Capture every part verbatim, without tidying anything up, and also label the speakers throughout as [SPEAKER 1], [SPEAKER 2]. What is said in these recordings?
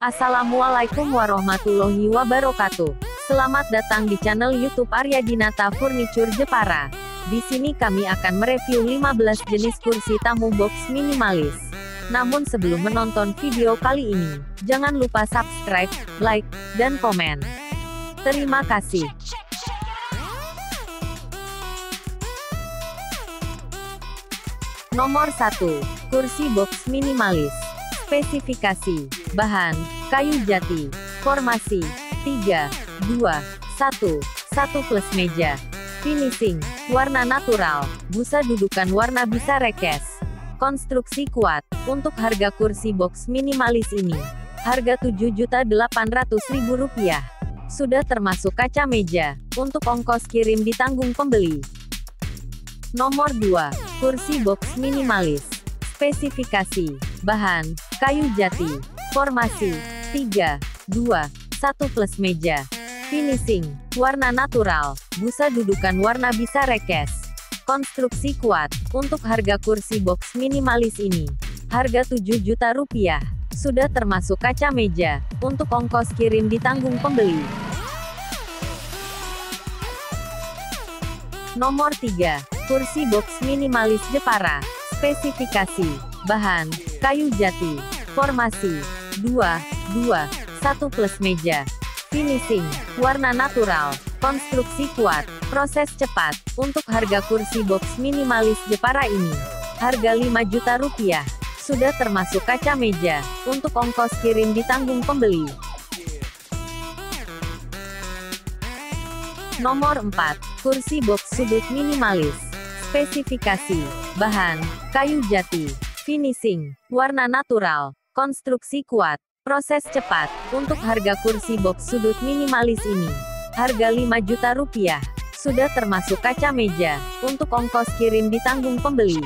[SPEAKER 1] Assalamualaikum warahmatullahi wabarakatuh. Selamat datang di channel YouTube Arya Dinata Furniture Jepara. Di sini kami akan mereview lima belas jenis kursi tamu box minimalis. Namun sebelum menonton video kali ini, jangan lupa subscribe, like, dan komen. Terima kasih. Nomor satu. Kursi box minimalis. Spesifikasi: bahan, kayu jati. Formasi, tiga, dua, satu, satu plus meja. Finishing, warna natural. Busa dudukan warna bisa rekes. Konstruksi kuat. Untuk harga kursi box minimalis ini, harga tujuh juta delapan ratus ribu rupiah. Sudah termasuk kaca meja. Untuk ongkos kirim ditanggung pembeli. Nomor dua. Kursi box minimalis. Spesifikasi: bahan, kayu jati. Formasi, tiga, dua, satu plus meja. Finishing, warna natural. Busa dudukan warna bisa rekes. Konstruksi kuat. Untuk harga kursi box minimalis ini, harga tujuh juta rupiah. Sudah termasuk kaca meja. Untuk ongkos kirim ditanggung pembeli. Nomor tiga. Kursi box minimalis Jepara. Spesifikasi: bahan, kayu jati. Formasi, dua, dua, satu plus meja. Finishing, warna natural. Konstruksi kuat. Proses cepat. Untuk harga kursi box minimalis Jepara ini, harga lima juta rupiah. Sudah termasuk kaca meja. Untuk ongkos kirim ditanggung pembeli. Nomor empat. Kursi box sudut minimalis. Spesifikasi: bahan, kayu jati. Finishing, warna natural. Konstruksi kuat. Proses cepat. Untuk harga kursi box sudut minimalis ini, harga lima juta rupiah. Sudah termasuk kaca meja. Untuk ongkos kirim ditanggung pembeli.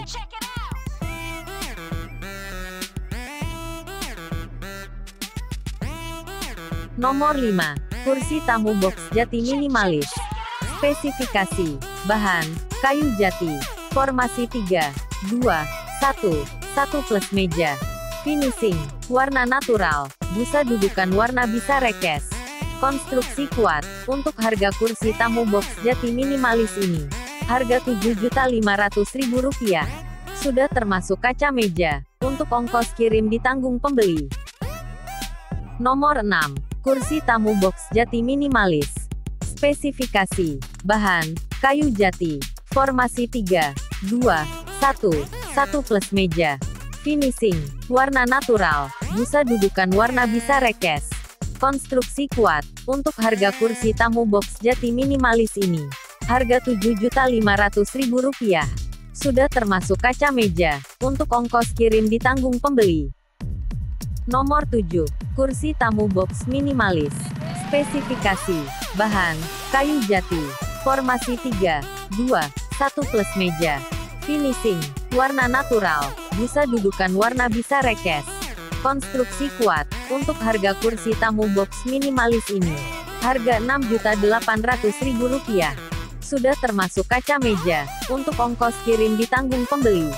[SPEAKER 1] Nomor lima. Kursi tamu box jati minimalis. Spesifikasi: bahan, kayu jati. Formasi tiga, dua, satu, satu plus meja. Finishing, warna natural. Busa dudukan warna bisa rekes. Konstruksi kuat. Untuk harga kursi tamu box jati minimalis ini, harga tujuh juta lima ratus ribu rupiah. Sudah termasuk kaca meja. Untuk ongkos kirim ditanggung pembeli. Nomor enam. Kursi tamu box jati minimalis. Spesifikasi: bahan, kayu jati. Formasi tiga, dua, satu, satu plus meja. Finishing, warna natural. Busa dudukan warna bisa rekes. Konstruksi kuat. Untuk harga kursi tamu box jati minimalis ini, harga tujuh juta lima ratus ribu rupiah. Sudah termasuk kaca meja. Untuk ongkos kirim ditanggung pembeli. Nomor tujuh. Kursi tamu box minimalis. Spesifikasi: bahan, kayu jati. Formasi tiga, dua, satu plus meja. Finishing, warna natural. Busa dudukan warna bisa rekes. Konstruksi kuat. Untuk harga kursi tamu box minimalis ini, harga enam juta delapan ratus ribu rupiah. Sudah termasuk kaca meja. Untuk ongkos kirim ditanggung pembeli.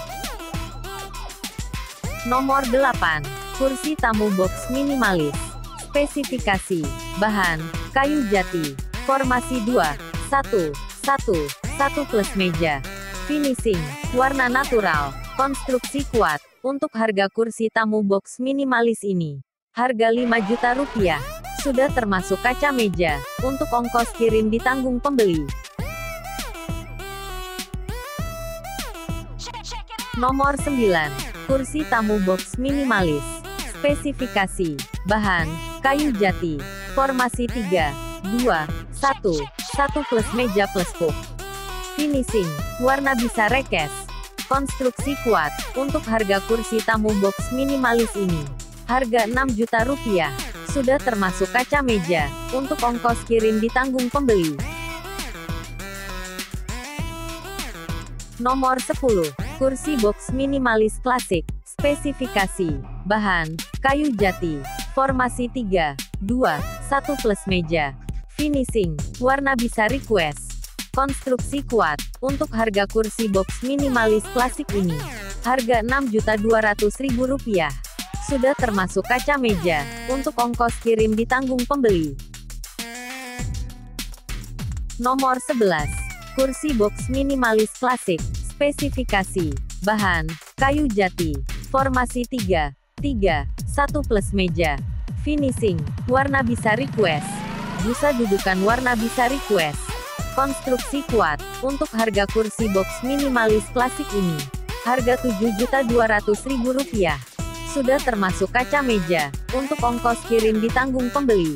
[SPEAKER 1] Nomor delapan. Kursi tamu box minimalis. Spesifikasi: bahan, kayu jati. Formasi dua, satu, satu, satu plus meja. Finishing, warna natural. Konstruksi kuat. Untuk harga kursi tamu box minimalis ini, harga lima juta rupiah. Sudah termasuk kaca meja. Untuk ongkos kirim ditanggung pembeli. Nomor sembilan. Kursi tamu box minimalis. Spesifikasi: bahan, kayu jati. Formasi tiga, dua, satu, satu plus meja plus hook. Finishing, warna bisa rekes. Konstruksi kuat. Untuk harga kursi tamu box minimalis ini, harga enam juta rupiah. Sudah termasuk kaca meja. Untuk ongkos kirim ditanggung pembeli. Nomor sepuluh. Kursi box minimalis klasik. Spesifikasi: bahan, kayu jati. Formasi tiga, dua, satu plus meja. Finishing, warna bisa request. Konstruksi kuat. Untuk harga kursi box minimalis klasik ini, harga enam juta dua ratus ribu rupiah. Sudah termasuk kaca meja. Untuk ongkos kirim ditanggung pembeli. Nomor sebelas. Kursi box minimalis klasik. Spesifikasi. Bahan, kayu jati. Formasi tiga, tiga, satu plus meja. Finishing, warna bisa request. Busa dudukan warna bisa request. Konstruksi kuat. Untuk harga kursi box minimalis klasik ini, harga tujuh juta dua ratus ribu rupiah. Sudah termasuk kaca meja. Untuk ongkos kirim ditanggung pembeli.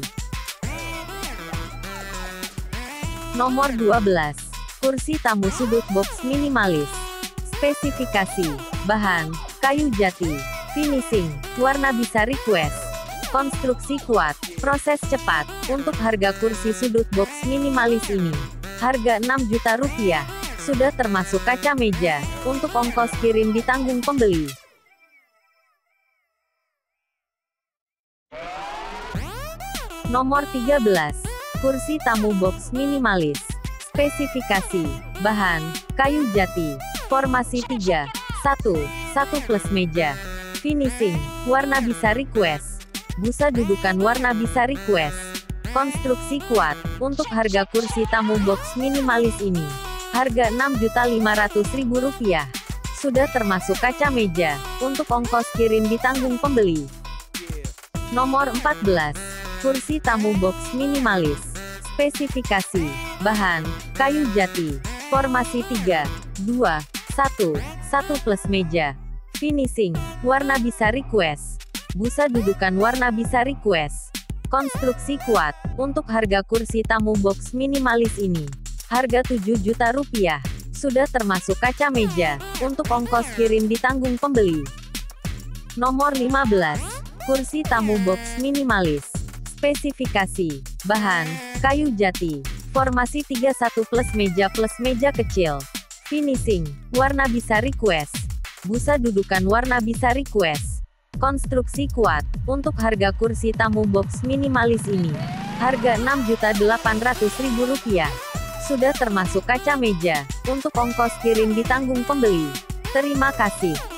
[SPEAKER 1] Nomor dua belas. Kursi tamu sudut box minimalis. Spesifikasi. Bahan, kayu jati. Finishing, warna bisa request. Konstruksi kuat. Proses cepat. Untuk harga kursi sudut box minimalis ini, harga enam juta rupiah. Sudah termasuk kaca meja. Untuk ongkos kirim ditanggung pembeli. Nomor tiga belas. Kursi tamu box minimalis. Spesifikasi. Bahan, kayu jati. Formasi tiga, satu, satu plus meja. Finishing, warna bisa request. Busa dudukan warna bisa request. Konstruksi kuat. Untuk harga kursi tamu box minimalis ini, harga enam juta lima ratus ribu rupiah. Sudah termasuk kaca meja. Untuk ongkos kirim ditanggung pembeli. Nomor empat belas. Kursi tamu box minimalis. Spesifikasi. Bahan, kayu jati. Formasi tiga, dua, satu, satu plus meja. Finishing, warna bisa request. Busa dudukan warna bisa request. Konstruksi kuat. Untuk harga kursi tamu box minimalis ini, harga tujuh juta rupiah. Sudah termasuk kaca meja. Untuk ongkos kirim ditanggung pembeli. Nomor lima belas. Kursi tamu box minimalis. Spesifikasi. Bahan, kayu jati. Formasi tiga puluh satu plus meja plus meja kecil. Finishing, warna bisa request. Busa dudukan warna bisa request. Konstruksi kuat. Untuk harga kursi tamu box minimalis ini, harga enam juta delapan ratus ribu rupiah. Sudah termasuk kaca meja. Untuk ongkos kirim ditanggung pembeli. Terima kasih.